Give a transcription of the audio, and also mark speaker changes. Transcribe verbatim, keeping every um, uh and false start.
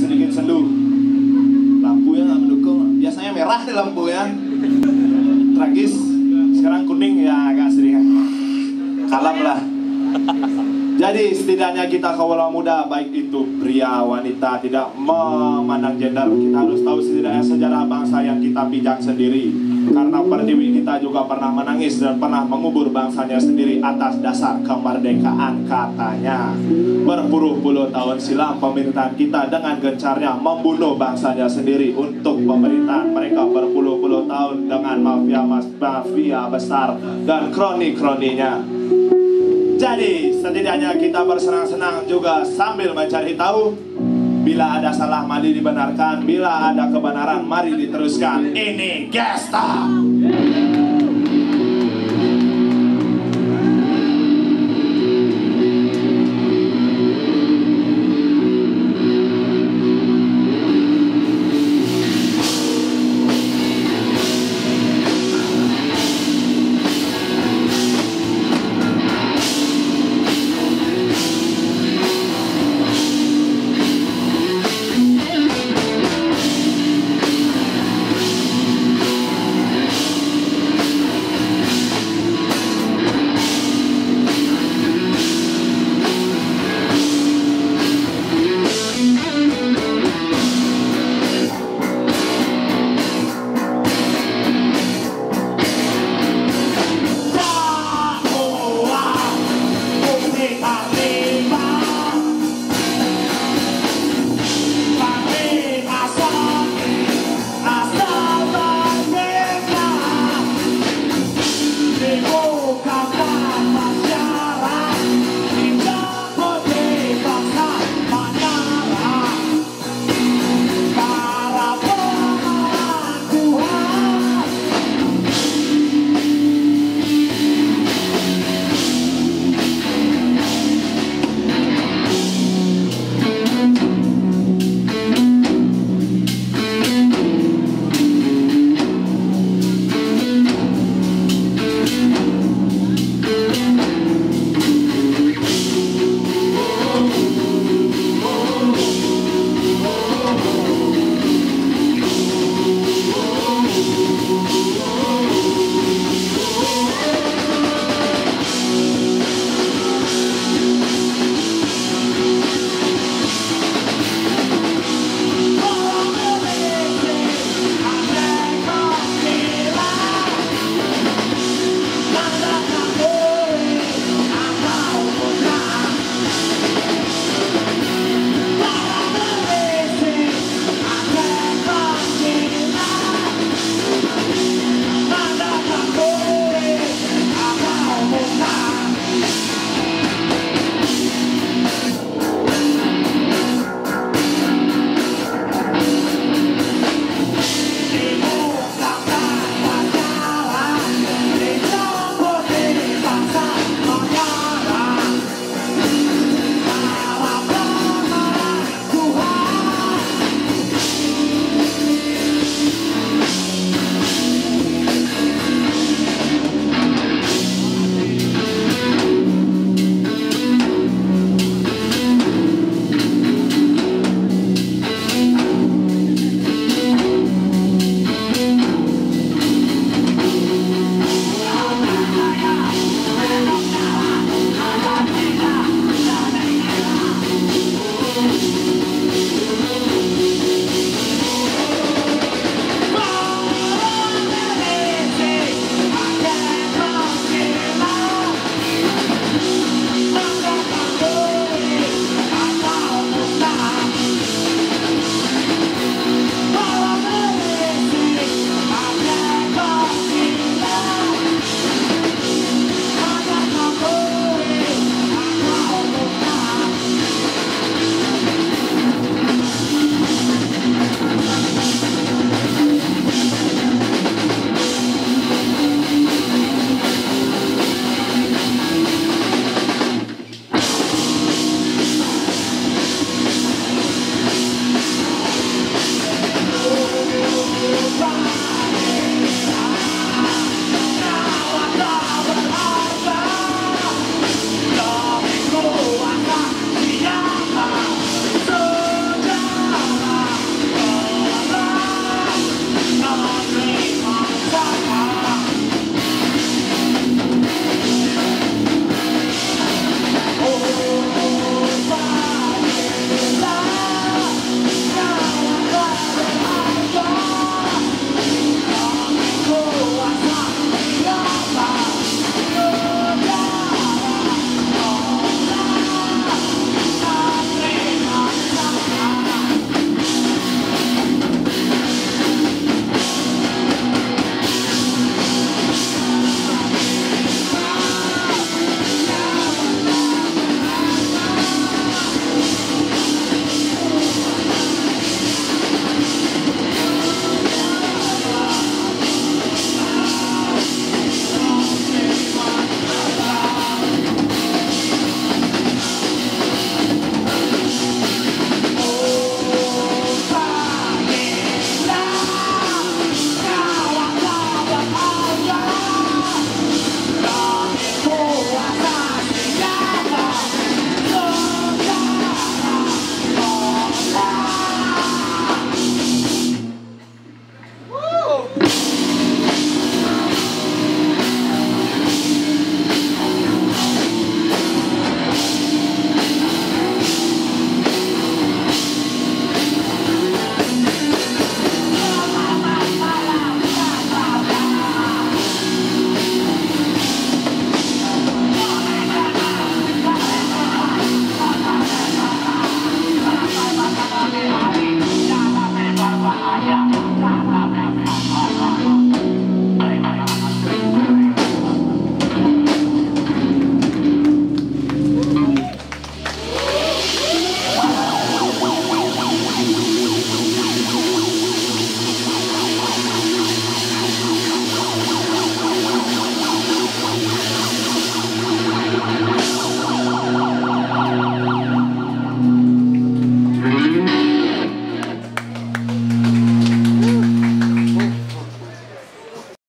Speaker 1: sedikit sendu. Lampu yang nggak mendukung. Biasanya merah deh lampu ya. Tragis. Sekarang kuning ya agak sedikit. Kalem lah. Jadi setidaknya kita kaula muda, baik itu pria, wanita, tidak memandang gender, kita harus tahu setidaknya sejarah bangsa yang kita pijak sendiri. Karena Pertiwi kita juga pernah menangis dan pernah mengubur bangsanya sendiri atas dasar kemerdekaan katanya. Berpuluh-puluh tahun silam pemerintahan kita dengan gencarnya membunuh bangsanya sendiri untuk pemerintahan mereka berpuluh-puluh tahun dengan mafia-mafia besar dan kroni-kroninya. Jadi setidaknya kita bersenang-senang juga sambil mencari tahu. Bila ada salah mari dibenarkan, bila ada kebenaran mari diteruskan. Ini Gesta.